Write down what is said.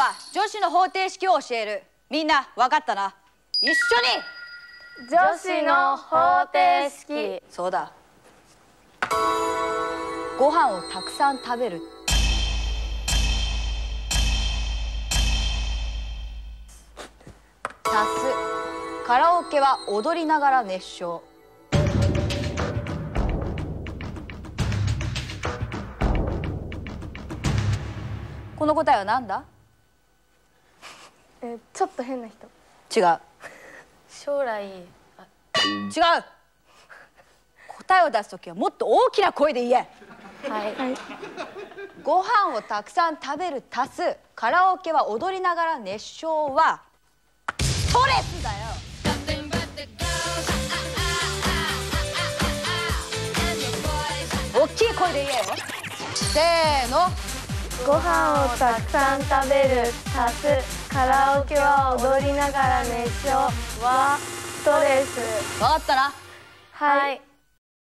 は女子の方程式を教える。みんな分かったな。一緒に女子の方程式。 そうだ。ご飯をたくさん食べる。足す。カラオケは踊りながら熱唱。この答えは何だ？ ちょっと変な人。 違う。 将来。 違う。答えを出すときはもっと大きな声で言え。 はい。 ご飯をたくさん食べる足すカラオケは踊りながら熱唱はストレスだよ。大きい声で言えよ。せーの。 ご飯をたくさん食べる足すカラオケは踊りながら熱唱はストレス。 分かったな。 はい。